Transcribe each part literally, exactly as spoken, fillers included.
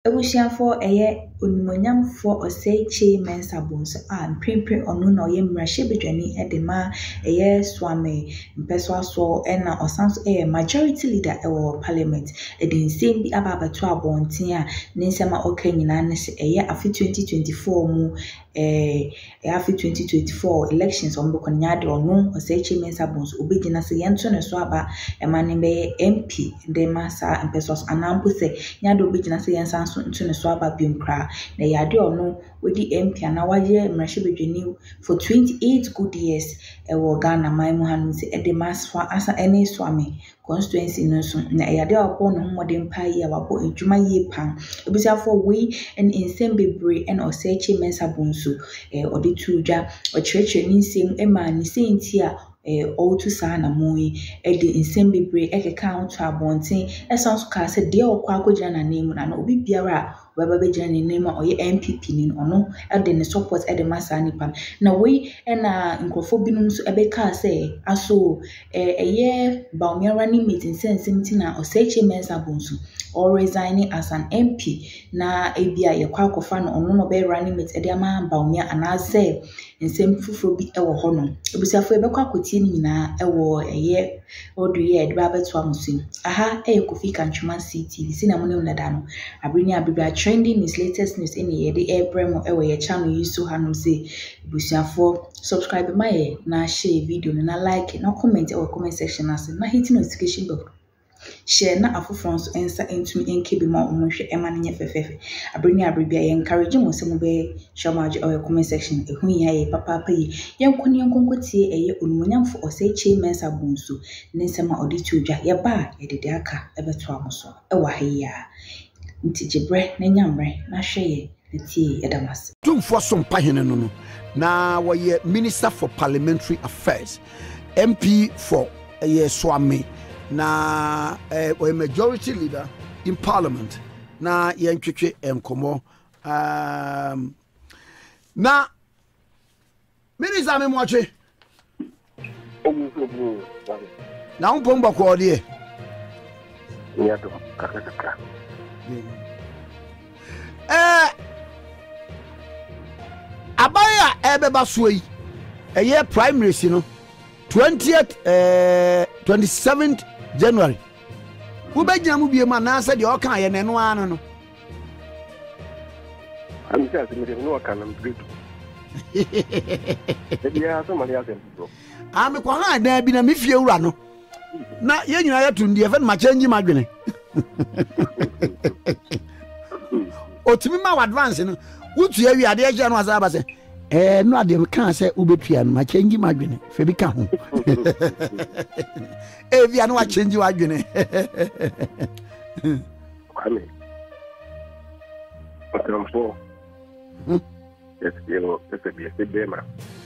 Ebusiafo eye onimonyamfo ose Kyei Mensah Tëàrs a mprenpren ono na oye mmrahye edema eye swame mpeso aso ena osanso eye majority leader ewo parliament edin nsem bi ababato abonten a nensema oka nyina ne se eye afi twenty twenty-four mu eh afi twenty twenty-four elections on beko nya de ono ose Kyei Mensah Tëàrs obegina se yento ne so aba emane be M P de masa mpeso aso anampo se nya de obegina se yensan so nto ne so aba biomkra na yade ono wedi M P na waye mmrahye for twenty-eight good years ewo Ghana man mu hanu se edemasfa asa ene swame constituency no so na yade apo no homode mpa yi awapo edwuma yi pan ebusiafo we en insem bebre en ose Kyei Mensah Tëàrs eh ode tuja o church ni nsem ema ni senti a eh all to sana moyi e de insem bebre e keka onto abonten e sounds ka se de okwa akogina na name na obi biara weba be jani name oye N P P ni ono e de ne support e de masa nipa na we e na nkrofo binum so e be ka se aso eh eye baumia running meeting sense na ose Kyei Mensah Tëàrs or resigning as an M P na ebia ye kwa akofa no ono no be running mate e de ama baumia anase nsem fufuro bi e wo ho no ebusiafo e be kwa akotie ni nyina e wo eye odu ye de ba beto amusim aha e Kofi Kantwuma C T V sina monem na da no abrini abibra trending is latest news in ye de ebremo e wo ye channel yi so hanom se ebusiafo subscribe my ye na share video na like na comment e wo comment section as na hit notification bell share na afofon so ensa entumi enkebi ma omonhwe ema ne nyefefefe abrini abribia ye encourage mo se mo be shamaje or comment section ehun ya ye papa pa yi yenkoni yenkonkotie eye onumonyamfo ose Kyei Mensah Tëàrs ne nsema odi tudwa ye ba ye dede aka ebeto amoso e wa haya ntijebre na nyamre na hweye netie yedamas tumfo so mpahene no no na wo ye minister for parliamentary affairs M P for ye swame na a uh, majority leader in parliament na yentwetwe enkomo um na minister me moche na un pomba ko de ya to kakaka eh abaya ebe baso yi eye primaries no twentieth eh twenty-seventh January wo be gina mu biema na asa de o kan ye nenu anu no am sha se me no kan am great e ya so mali asen bro am ko ha da bi na me fie wura no na ye nyina ya tundi e fe ma change ma dwene otimi ma advance no wutu awi ade ya no asa ba se eh no ade kan se ubetua no ma change ma dwene fe bi ka ho eh via no wa change wa dwene kwame patron yes yo ese bi ese bema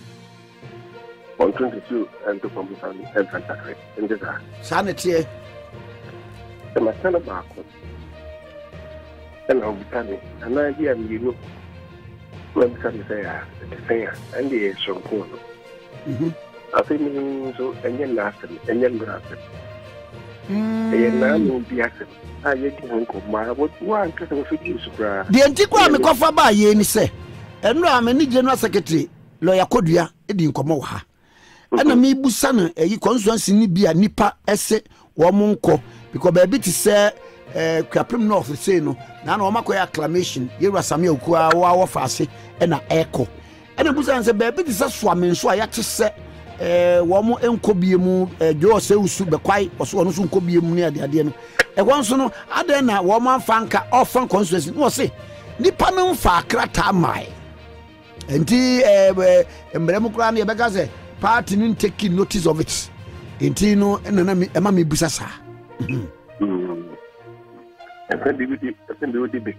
on twenty-two and to come and and fantastic in this sanity the masana ba ko and on bitani and I hear you know when some say ah the say and the so cool mhm I think so enyen last enyen last eh na no biase ah ye di nko ma what one ka so fi su bra de antikwa me kofa ba ye ni se eno a me ni general secretary lawyer Kodua e di nkomo wa ha ena me busa no eyi constituency ni bia nipa ese wo mo nko because ba bi ti se eh Kwapem North say no na na o makoya acclamation ye rasame oku a wo awo faase ena eko ena busa se ba bi ti se swame so a ya te se eh wo mo enko bie mu jo se usu be kwai oso ono so enko bie mu ne ade ade no e won so no ade na wo man fanka ofan constituency no se nipa no fa krata mai enti eh embrem kura na ye be ka se party no take notice of it enti no na na e ma me busa sa mm e fe bi bi e fe bi bi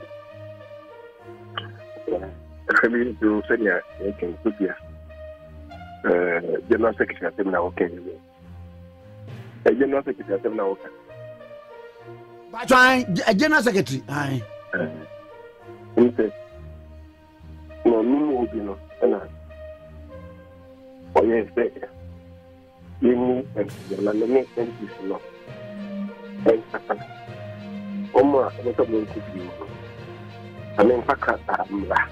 e fe bi do senya e ken kudia eh general secretary atem na okay eh general secretary atem na okay ba try general secretary ai eh inte no no obi no na oye se yini e la le me senti no eh Oma, ito mo ko biyo. ame mpaka amla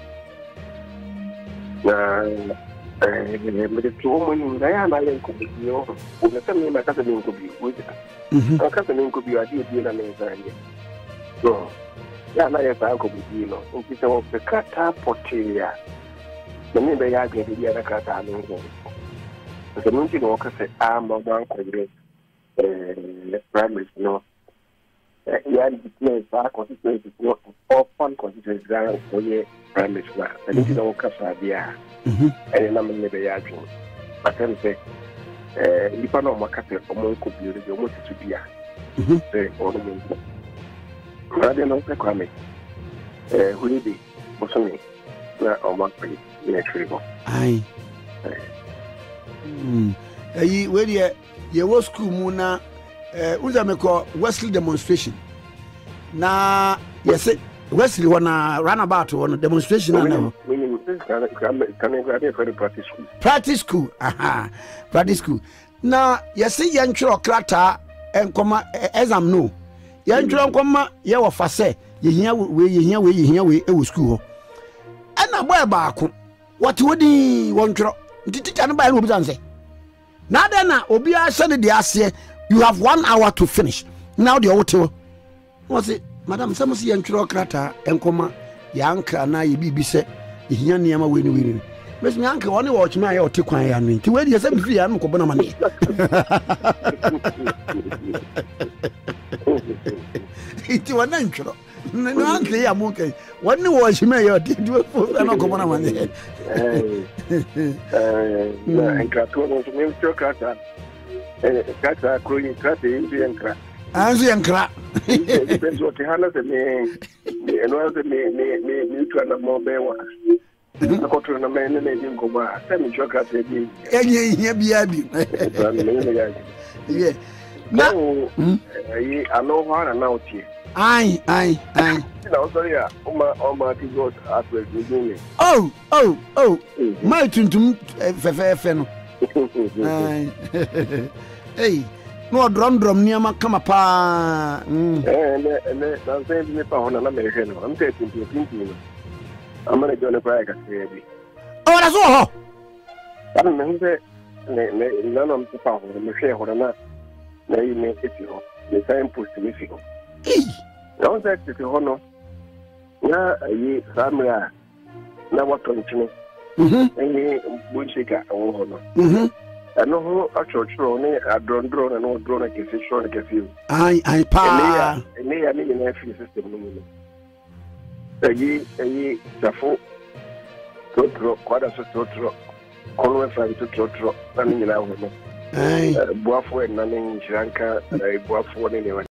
na eh me to mo ni na ya na le ko bi yo o na ta me ma ka se ni ko bi o ja mhm ka se ni ko bi adi bi na me za ni so ya na ya sa ko bi no o ki se o pe kata potia na me be ya ga bi ya na ka ta no ko so mo ti no ka se a mo ban ko bi eh le primary no ya display ba constituency ko open constituency za ko ye primary school and it don't kasa bia mhm and na me be ya dwo but then say eh lipa no makate omo ko bi re omo titu bia mhm eh ono mo na de no pe kwame eh holiday bosomi na omo pe ne trigo ai mm ayi we de ye wo school mu na eh uza meko Wesley demonstration na yes Wesley wana runabout wana demonstration na no practice school practice school aha practice school na yes ye ntwero krata enkoma exam no ye ntwero enkoma ye wo fa se ye hia we ye hia we ye hia we e wo school ho ana boy baako what wodi won ntwero ntitita no ba no obi sanse na de na obi a hye ne de ase you have one hour to finish now the hotel what's it madam some see ntwero krata enkoma ya ankra na ye bibi se ehia niam we ni we ni mes me ankra woni watch me aye otekwan ya no nti we de se me fi ya no ko bona ma ne iti wana ntwero no ankra ya mo kai woni watch me aye otekwan fo na ko bona ma ne eh eh na ankra to no me ntwero krata eh kata kroyin krata indi ankra anzi yankra depends what hana se me eno se me me me me tu na mo be wa na ko tu na me ne ne din ko ba se me choka se bi enye enye bia bi ye na yi ano hana na oti ai ai ai na sorry ya o ma o ma ti go atwe ni oh oh oh my tuntum fe fe fe no ai hey no drum drum niama kama pa mm eh ne ne dan se ni pa hona na me he no am te tin tin tin no amana jone pa ka se bi o la so ho tan me hinde ne ne na no pa hona me she hona na na yi me eti ho ne sai post mi fi ho eh no se ti ho no na yi samra na wato ntino mhm eh bunchika wo ho no mhm ano ho achọchọ ne adrondro na no drone ke se show ke fi ai ai pa ne ya ne na fi system no no eyi eyi safo totro kwada so totro kolwe fa totro na ni na ho no ai buafo na ne nchiranka buafo ne ne